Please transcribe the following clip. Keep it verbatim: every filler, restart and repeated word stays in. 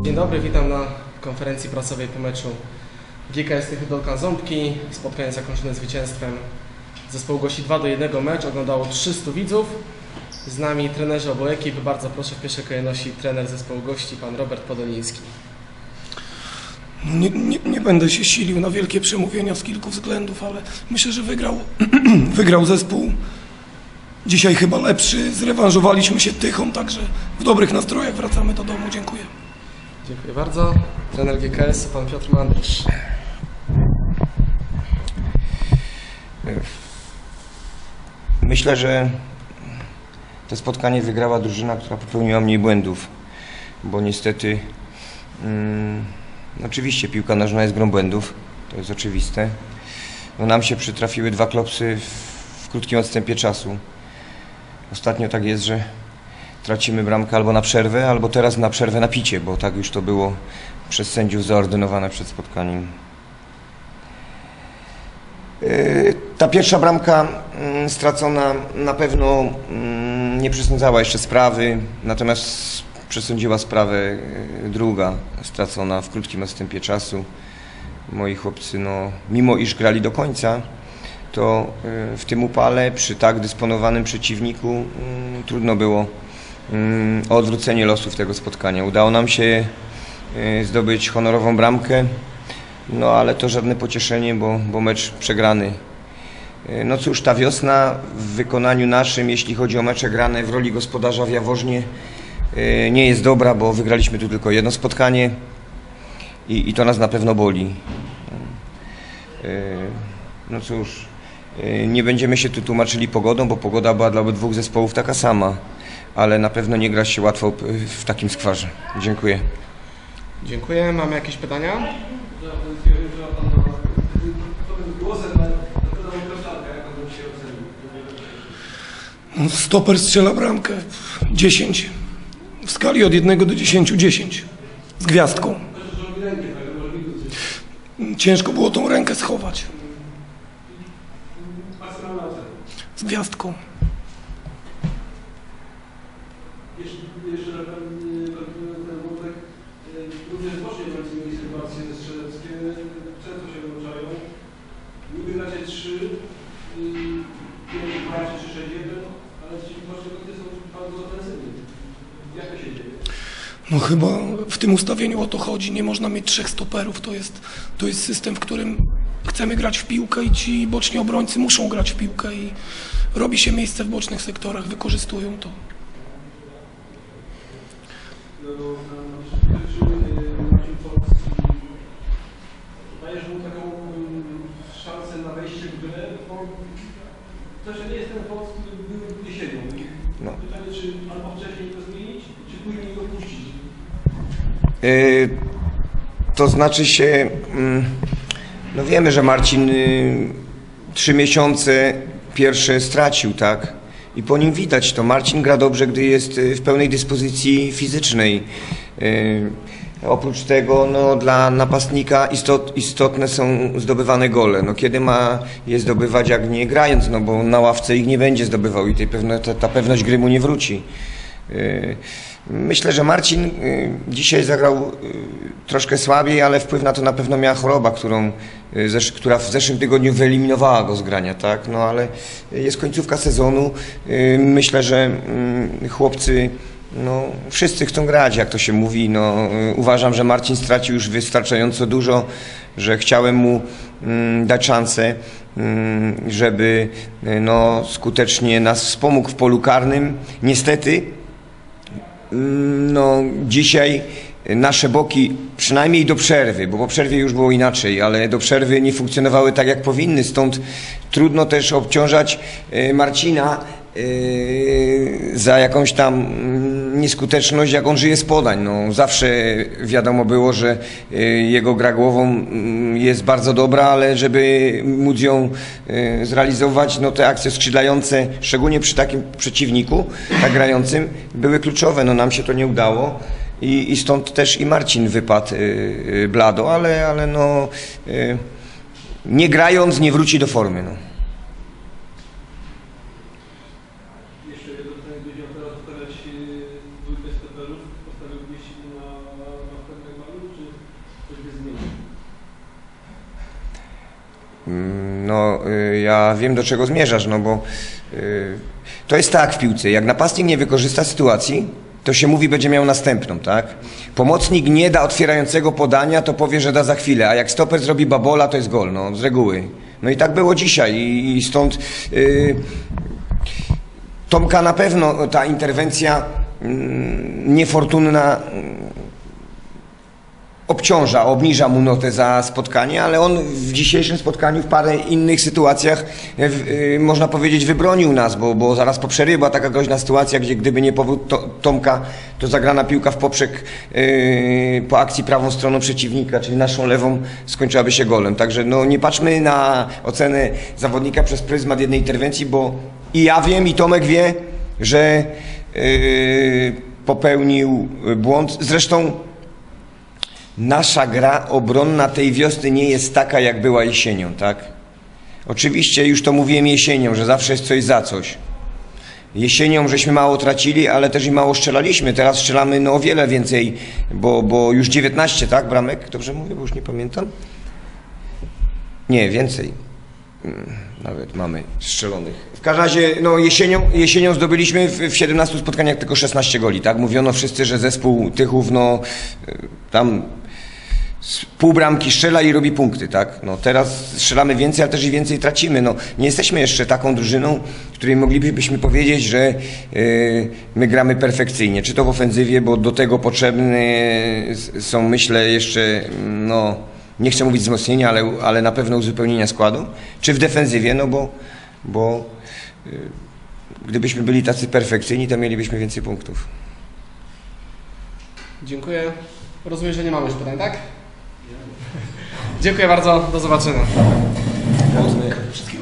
Dzień dobry, witam na konferencji prasowej po meczu G K S Technodolka Ząbki. Spotkanie zakończone zwycięstwem. Zespół gości dwa do jednego mecz, oglądało trzystu widzów. Z nami trenerzy obu ekip. Bardzo proszę, w pierwszej kolejności trener zespołu gości, pan Robert Podoliński. No nie, nie, nie będę się silił na wielkie przemówienia z kilku względów, ale myślę, że wygrał, wygrał zespół dzisiaj chyba lepszy. Zrewanżowaliśmy się Tychą, także w dobrych nastrojach wracamy do domu. Dziękuję. Dziękuję bardzo. Trener G K S, pan Piotr Mandrysz. Myślę, że to spotkanie wygrała drużyna, która popełniła mniej błędów, bo niestety mm, oczywiście piłka nożna jest grą błędów, to jest oczywiste. No, nam się przytrafiły dwa klopsy w, w krótkim odstępie czasu. Ostatnio tak jest, że tracimy bramkę albo na przerwę, albo teraz na przerwę na picie, bo tak już to było przez sędziów zaordynowane przed spotkaniem. Ta pierwsza bramka stracona na pewno nie przesądzała jeszcze sprawy, natomiast przesądziła sprawę druga, stracona w krótkim odstępie czasu. Moi chłopcy, no, mimo iż grali do końca, to w tym upale, przy tak dysponowanym przeciwniku, trudno było o odwrócenie losów tego spotkania. Udało nam się zdobyć honorową bramkę, no ale to żadne pocieszenie, bo, bo mecz przegrany. No cóż, ta wiosna w wykonaniu naszym, jeśli chodzi o mecze grane w roli gospodarza w Jaworznie, nie jest dobra, bo wygraliśmy tu tylko jedno spotkanie i, i to nas na pewno boli. No cóż, nie będziemy się tu tłumaczyli pogodą, bo pogoda była dla obydwu zespołów taka sama, ale na pewno nie gra się łatwo w takim skwarze. Dziękuję. Dziękuję. Mamy jakieś pytania? Stoper strzela bramkę. dziesięć. W skali od jednego do dziesięciu, dziesięć. Z gwiazdką. Ciężko było tą rękę schować. Z gwiazdką. Jeszcze na ten wątek, również właśnie mieli sytuacje strzeleckie, często się włączają. Niby gracie trzy, pięć, dwa, trzy, sześć, jeden, ale ci właśnie są bardzo ofensywni. Jak to się dzieje? No chyba w tym ustawieniu o to chodzi. Nie można mieć trzech stoperów. To jest, to jest system, w którym chcemy grać w piłkę i ci boczni obrońcy muszą grać w piłkę i robi się miejsce w bocznych sektorach, wykorzystują to. Dajesz mu taką szansę na wejście w grę, bo to, że nie jest ten chłop, który był jesienią. No. Pytanie, czy albo wcześniej to zmienić, czy później go puścić? Yy, to znaczy się, yy, no wiemy, że Marcin yy, trzy miesiące pierwsze stracił, tak? I po nim widać to. Marcin gra dobrze, gdy jest w pełnej dyspozycji fizycznej. Yy, oprócz tego, no, dla napastnika istot, istotne są zdobywane gole. No, kiedy ma je zdobywać, jak nie grając, no bo na ławce ich nie będzie zdobywał i tej pewne, ta, ta pewność gry mu nie wróci. Yy, myślę, że Marcin yy, dzisiaj zagrał yy, troszkę słabiej, ale wpływ na to na pewno miała choroba, którą, yy, zesz, która w zeszłym tygodniu wyeliminowała go z grania, tak? No ale jest końcówka sezonu. Yy, myślę, że yy, chłopcy, no, wszyscy chcą grać, jak to się mówi. No, yy, uważam, że Marcin stracił już wystarczająco dużo, że chciałem mu yy, dać szansę, yy, żeby yy, no, skutecznie nas wspomógł w polu karnym. Niestety, no, dzisiaj nasze boki, przynajmniej do przerwy, bo po przerwie już było inaczej, ale do przerwy nie funkcjonowały tak, jak powinny, stąd trudno też obciążać Marcina za jakąś tam nieskuteczność, jak on żyje z podań. No, zawsze wiadomo było, że jego gra głową jest bardzo dobra, ale żeby móc ją zrealizować, no te akcje skrzydlające, szczególnie przy takim przeciwniku, tak grającym, były kluczowe. No, nam się to nie udało. I, i stąd też i Marcin wypadł yy, blado, ale, ale no, yy, nie grając nie wróci do formy. No. jeszcze jedno pytanie, będzie on teraz stawiać dwójkę stoperów, postawiłbyś na, na, na pewnym balu, czy coś by zmienił? No, y, ja wiem, do czego zmierzasz, no bo y, to jest tak w piłce, jak napastnik nie wykorzysta sytuacji, to się mówi, będzie miał następną, tak? Pomocnik nie da otwierającego podania, to powie, że da za chwilę, a jak stoper zrobi babola, to jest gol, no, z reguły. No i tak było dzisiaj i, i stąd y, Tomka na pewno ta interwencja y, niefortunna y, obciąża, obniża mu notę za spotkanie, ale on w dzisiejszym spotkaniu w parę innych sytuacjach e, e, można powiedzieć wybronił nas, bo, bo zaraz po przerwie była taka groźna sytuacja, gdzie gdyby nie powód to, Tomka, to zagrana piłka w poprzek e, po akcji prawą stroną przeciwnika, czyli naszą lewą, skończyłaby się golem. Także no, nie patrzmy na ocenę zawodnika przez pryzmat jednej interwencji, bo i ja wiem, i Tomek wie, że e, popełnił błąd. Zresztą nasza gra obronna tej wiosny nie jest taka, jak była jesienią, tak? Oczywiście już to mówiłem jesienią, że zawsze jest coś za coś. Jesienią żeśmy mało tracili, ale też i mało strzelaliśmy. Teraz strzelamy no o wiele więcej, bo, bo już dziewiętnaście, tak, bramek? Dobrze mówię, bo już nie pamiętam? Nie, więcej. Nawet mamy strzelonych. W każdym razie, no jesienią, jesienią zdobyliśmy w, w siedemnastu spotkaniach tylko szesnaście goli, tak? Mówiono wszyscy, że zespół Tychów, no tam z pół bramki strzela i robi punkty, tak? No teraz strzelamy więcej, ale też i więcej tracimy. No nie jesteśmy jeszcze taką drużyną, której moglibyśmy powiedzieć, że yy, my gramy perfekcyjnie. Czy to w ofensywie, bo do tego potrzebne są, myślę, jeszcze, no nie chcę mówić wzmocnienia, ale, ale na pewno uzupełnienia składu. Czy w defensywie, no bo, bo yy, gdybyśmy byli tacy perfekcyjni, to mielibyśmy więcej punktów. Dziękuję. Rozumiem, że nie mamy już pytań, tak? Dziękuję bardzo. Do zobaczenia. Wszystkiego